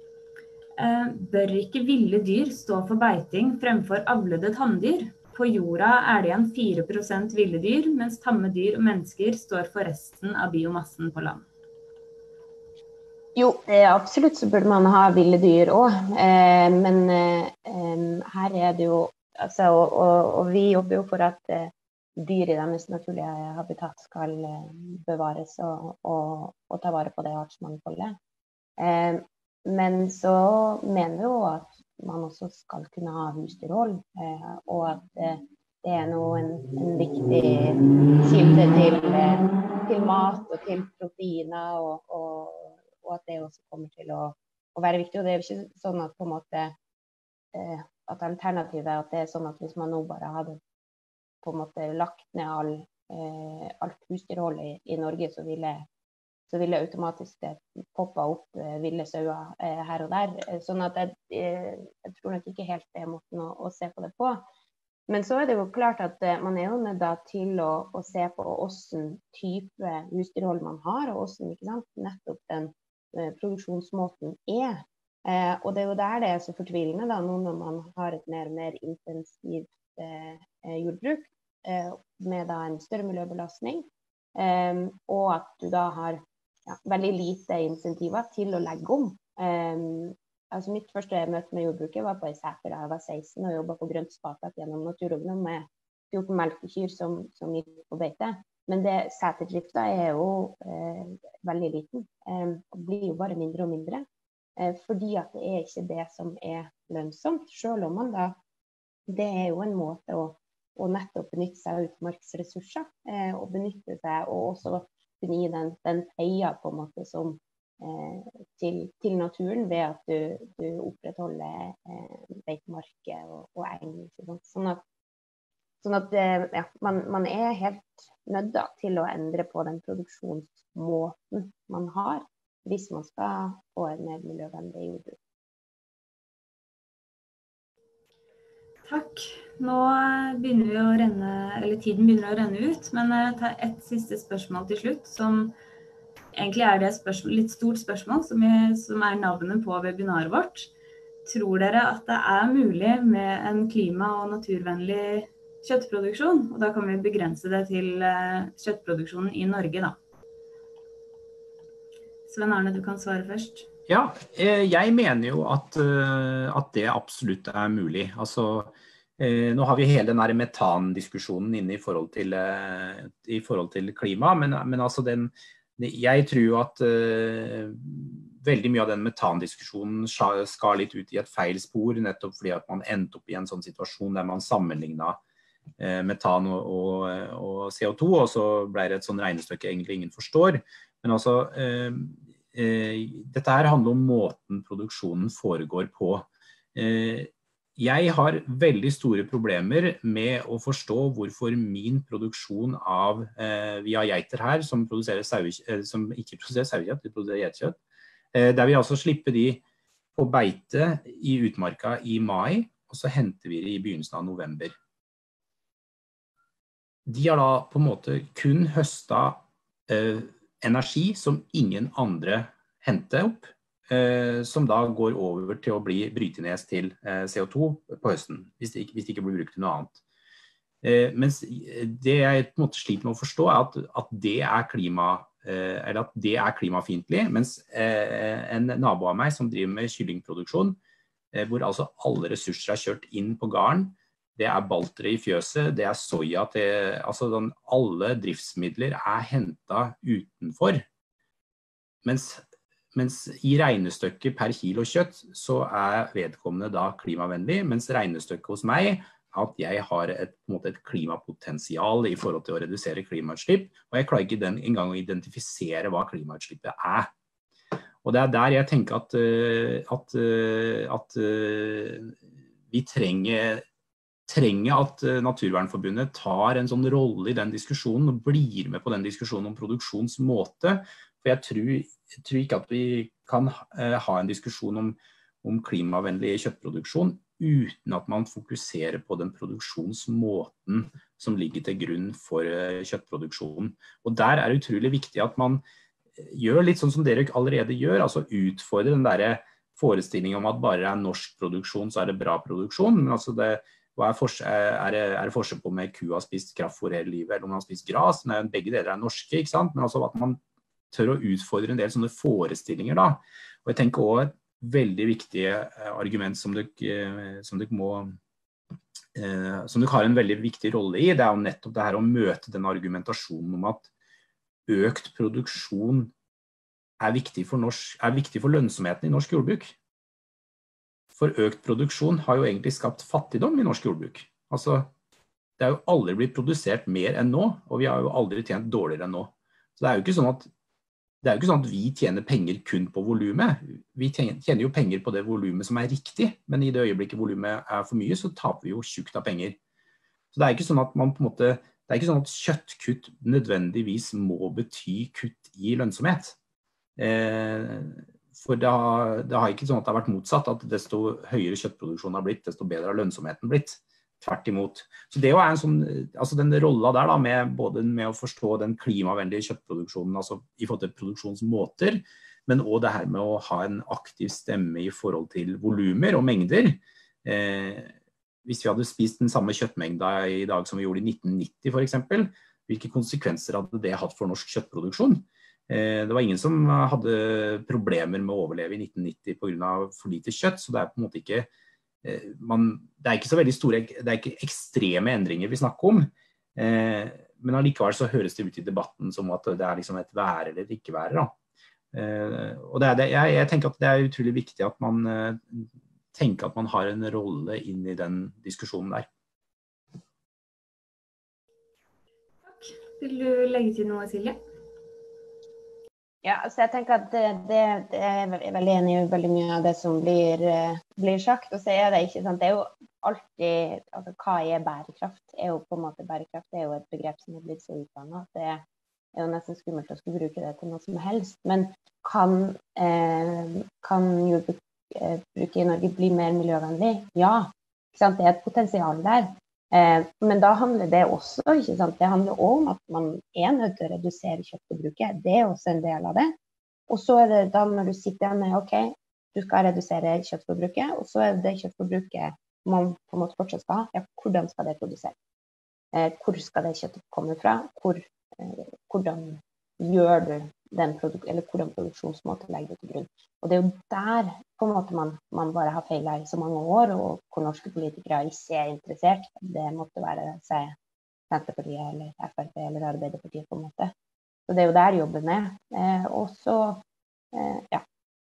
Uh, bør ikke ville dyr stå for beiting fremfor avlede tanndyr? På jorda er det igjen fire prosent ville dyr, mens tamme dyr og mennesker står for resten av biomassen på land. Jo, absolutt så burde man ha ville dyr også, eh, men eh, her er det jo, altså, og, og, og vi jobber jo for at eh, dyr i deres naturlige habitat skal eh, bevares og, og, og ta vare på det artsmangfoldet. Eh, men så mener vi jo at man også skal kunne ha husdyrhold, eh, og at eh, det er noe en, en viktig kilde til, eh, til mat og til proteiner og, og og at det også kommer til å, å være viktig. Og det er jo ikke sånn at på en måte eh, at alternativet er at det er sånn at hvis man nå bare hadde på en måte lagt ned all, eh, alt husdyrhold i, i Norge, så ville, så ville automatisk det poppe opp eh, ville sauer eh, her og der. Sånn at jeg, eh, jeg tror nok ikke helt det er måten å, å se på det på. Men så er det jo klart at eh, man er jo nødt til å, å se på hvordan type husdyrhold man har, og hvordan, ikke sant, nettopp den produksjonsmåten er. Eh, og det er jo der det er så fortvilende da, nå når man har et mer og mer intensivt eh, jordbruk, eh, med da en større miljøbelastning, eh, og at du da har ja, veldig lite insentiver til å legge om. Eh, altså mitt første møte med jordbruket var på i Sæter da jeg var seksten og jobbet på grønt spatak gjennom naturognom med fjorten melkekyr som, som gikk på beite. Men det seterdrifta er jo eh, veldig liten, eh, og blir jo bare mindre og mindre, eh, fordi at det er ikke det som er lønnsomt, selv om man da, det er jo en måte å, å nettopp benytte seg av utmarksressurser, eh, og benytte seg, og også kunne gi den, den peia på en måte som, eh, til, til naturen ved at du, du opprettholder eh, beitemarker og, og eng, sånn at Sånn at ja, man, man er helt nødt til å endre på den produksjonsmåten man har. hvis man skal få et mer miljøvennlig jordbruk. Takk. Nå begynner vi å renne, eller tiden begynner å renne ut, men jeg tar et siste spørsmål til slutt, som egentlig er det spørsmål, litt stort spørsmål, som er, som er navnet på webinaret vårt. Tror dere at det er mulig med en klima- og naturvennlig kjøttproduksjon? Og da kan vi begrense det til kjøttproduksjonen i Norge, da. Sven Arne, du kan svare først. Ja, jeg mener jo at, at det absolutt er mulig. Altså, nå har vi hele den her metandiskusjonen inne i forhold til, i forhold til klima, men, men altså den, jeg tror jo at uh, veldig mye av den metandiskusjonen skal litt ut i et feil spor, nettopp fordi at man endte opp i en sånn situasjon der man sammenlignet uh, metan og, og, og C O to, og så ble det et sånn regnestykke egentlig ingen forstår. Men altså... Uh, Dette her handler om måten produksjonen foregår på. Jeg har veldig store problemer med å forstå hvorfor min produksjon av, vi har geiter her som, sauer, som ikke produserer sauekjøtt, de produserer geitekjøtt, der vi altså slipper de på beite i utmarka i mai, og så henter vi det i begynnelsen av november. De har da på en måte kun høstet eh, energi som ingen andre henter opp, eh, som da går over til å bli brytenes til eh, C O to på høsten, hvis det, ikke, hvis det ikke blir brukt til noe annet. Eh, mens det jeg på en måte sliter med å forstå er at, at, det, er klima, eh, eller at det er klimafiendtlig, mens eh, en nabo av meg som driver med kyllingproduksjon, eh, hvor altså alle ressurser er kjørt inn på gården, det er baltere i fjøset, det er soja til, altså den, alle driftsmidler er hentet utenfor. Mens, mens i regnestykket per kilo kjøtt, så er vedkommende da klimavennlig, mens regnestykket hos meg er at jeg har et, på en måte et klimapotensial i forhold til å redusere klimautslipp, og jeg klarer ikke den engang å identifisere hva klimautslippet er. Og det er der jeg tenker at, at, at vi trenger trenger at Naturvernforbundet tar en sånn rolle i den diskusjonen og blir med på den diskusjonen om produksjonsmåte. For jeg tror, jeg tror ikke at vi kan ha en diskusjon om, om klimavennlig kjøttproduksjon uten at man fokuserer på den produksjonsmåten som ligger til grunn for kjøttproduksjonen. Og der er det utrolig viktig at man gjør litt sånn som dere allerede gjør, altså utfordrer den der forestillingen om at bare det er norsk produksjon, så er det bra produksjon. Men altså det Hva er, forskjell, er, det, er det forskjell på om en ku har spist kraftfôr hele livet, eller om man har spist gras? Men begge deler er norske, ikke sant? Men altså at man tør å utfordre en del sånne forestillinger da. Og jeg tenker også et veldig viktig argument som dere, som dere må, eh, som dere har en veldig viktig rolle i, det er jo nettopp det her å møte den argumentasjonen om at økt produksjon er viktig for, norsk, er viktig for lønnsomheten i norsk jordbruk. For økt produksjon har jo egentlig skapt fattigdom i norsk jordbruk. Altså, det er jo aldri blitt produsert mer enn nå, og vi har jo aldri tjent dårligere enn nå. Så det er jo ikke sånn at, det er jo ikke sånn at vi tjener penger kun på volumet. Vi tjener jo penger på det volumet som er riktig, men i det øyeblikket volumet er for mye, så taper vi jo tjukt av penger. Så det er ikke sånn at man på en måte, det er ikke sånn at kjøttkutt nødvendigvis må bety kutt i lønnsomhet. Eh, For det har, det har ikke sånn at det har vært motsatt, at desto høyere kjøttproduksjonen har blitt, desto bedre har lønnsomheten blitt. Tvert imot. Så det er en sånn, altså den rollen der da, med, både med å forstå den klimavennlige kjøttproduksjonen, altså i forhold til produksjonsmåter, men også det her med å ha en aktiv stemme i forhold til volumer og mengder. Eh, hvis vi hadde spist den samme kjøttmengda i dag som vi gjorde i nitten nitti for eksempel, hvilke konsekvenser hadde det hatt for norsk kjøttproduksjon? Det var ingen som hadde problemer med å overleve i nitten nitti på grunn av for lite kjøtt, så det er på en måte ikke, man, det er ikke så veldig store, det er ikke ekstreme endringer vi snakker om, men allikevel så høres det ut i debatten som at det er liksom et være eller ikke være. Da. Og det er det, jeg, jeg tenker at det er utrolig viktig at man tenker at man har en rolle inn i den diskusjonen der. Takk. Vil du legge til noe, Silje? Ja, så jeg tenker at det, det, det er veldig enig i veldig mye av det som blir, blir sagt, og så er det ikke sant, det er jo alltid, altså hva er bærekraft? Er jo på en måte bærekraft, det er jo et begrep som er blitt så utdannet, det, er jo nesten skummelt å skulle bruke det til noe som helst. Men kan, eh, kan jordbruket i Norge bli mer miljøvennlig? Ja, ikke sant? Det er et potensial der. Eh, men da handler det også, ikke sant? Det handler også om at man er nødt til å redusere kjøttforbruket. Det er også en del av det. Og så er det da når du sitter igjen med, ok, du skal redusere kjøttforbruket, og så er det kjøttforbruket man på en måte fortsatt skal ha. Ja, hvordan skal det produseres? Eh, hvor skal det kjøttet komme fra? Hvor, eh, hvordan gjør du den produk eller hvordan produksjonsmåte legger du til grunn? Og det er jo der på en måte man, man bare har feilet i så mange år, og hvor norske politikere ikke er interessert. Det måtte være seg Senterpartiet eller F R P eller Arbeiderpartiet på en måte. Så det er jo der jobben er. Eh, og så, eh, ja.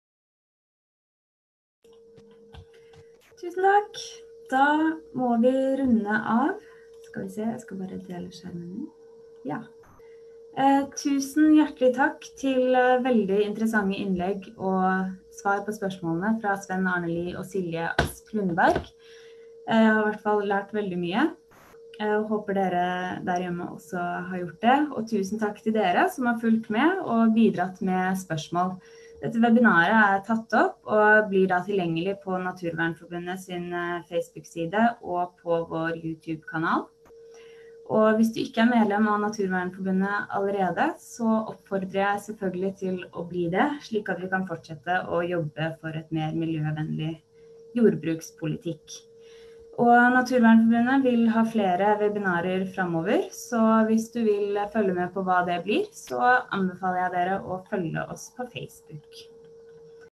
Tusen takk. Da må vi runde av. Skal vi se, jeg skal bare dele skjermen. Ja. Eh, tusen hjertelig takk til eh, veldig interessante innlegg og svar på spørsmålene fra Sven Arneli og Silje Ask Lundberg. Jeg har i hvert fall lært veldig mye. Jeg håper dere der hjemme også har gjort det. Og tusen takk til dere som har fulgt med og bidratt med spørsmål. Dette webinaret er tatt opp og blir da tilgjengelig på Naturvernforbundet sin Facebook-side og på vår YouTube-kanal. Og hvis du ikke er medlem av Naturvernforbundet allerede, så oppfordrer jeg selvfølgelig til å bli det, slik at vi kan fortsette å jobbe for et mer miljøvennlig jordbrukspolitikk. Og Naturvernforbundet vil ha flere webinarer fremover, så hvis du vil følge med på hva det blir, så anbefaler jeg dere å følge oss på Facebook.